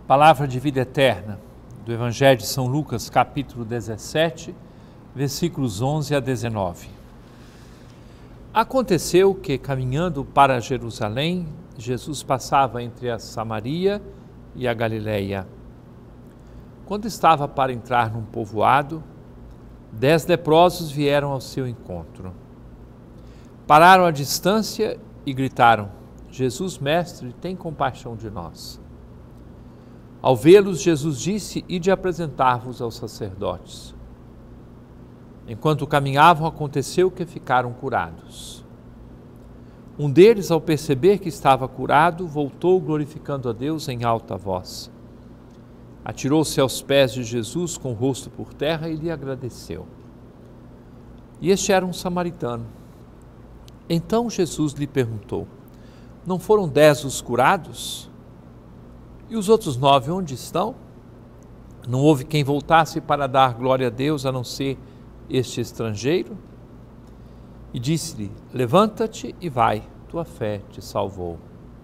Palavra de vida eterna, do Evangelho de São Lucas, capítulo 17, versículos 11 a 19. Aconteceu que, caminhando para Jerusalém, Jesus passava entre a Samaria e a Galileia. Quando estava para entrar num povoado, 10 leprosos vieram ao seu encontro. Pararam à distância e gritaram: Jesus, mestre, tem compaixão de nós. Ao vê-los, Jesus disse: ide apresentar-vos aos sacerdotes. Enquanto caminhavam, aconteceu que ficaram curados. Um deles, ao perceber que estava curado, voltou glorificando a Deus em alta voz. Atirou-se aos pés de Jesus com o rosto por terra e lhe agradeceu. E este era um samaritano. Então Jesus lhe perguntou: não foram 10 os curados? E os outros 9 onde estão? Não houve quem voltasse para dar glória a Deus a não ser este estrangeiro? E disse-lhe: levanta-te e vai, tua fé te salvou.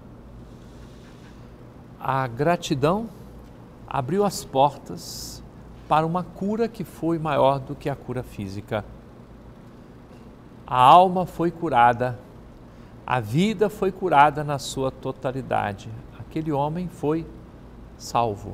A gratidão abriu as portas para uma cura que foi maior do que a cura física. A alma foi curada, a vida foi curada na sua totalidade. Aquele homem foi salvo.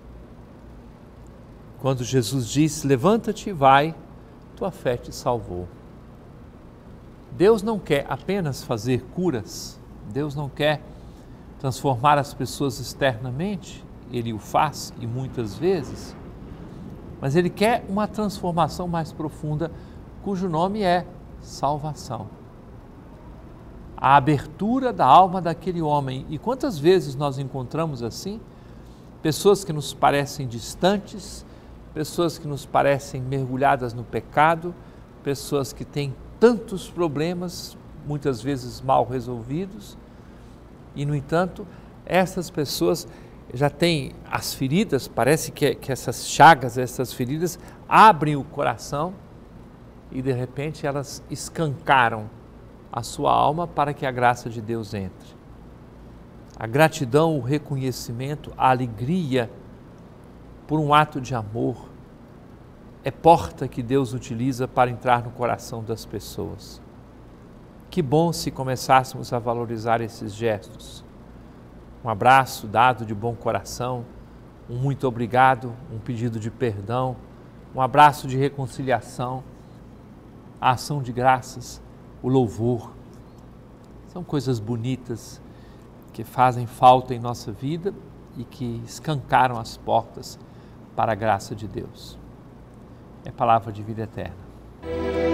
Quando Jesus disse: levanta-te e vai, tua fé te salvou. Deus não quer apenas fazer curas, Deus não quer transformar as pessoas externamente, Ele o faz e muitas vezes, mas Ele quer uma transformação mais profunda, cujo nome é salvação. A abertura da alma daquele homem. E quantas vezes nós encontramos assim, pessoas que nos parecem distantes, pessoas que nos parecem mergulhadas no pecado, pessoas que têm tantos problemas, muitas vezes mal resolvidos, e no entanto, essas pessoas já têm as feridas, parece que essas chagas, essas feridas abrem o coração e de repente elas escancaram a sua alma para que a graça de Deus entre. A gratidão, o reconhecimento, a alegria por um ato de amor é porta que Deus utiliza para entrar no coração das pessoas. Que bom se começássemos a valorizar esses gestos. Um abraço dado de bom coração, um muito obrigado, um pedido de perdão, um abraço de reconciliação, a ação de graças, o louvor. São coisas bonitas que fazem falta em nossa vida e que escancaram as portas para a graça de Deus. É palavra de vida eterna.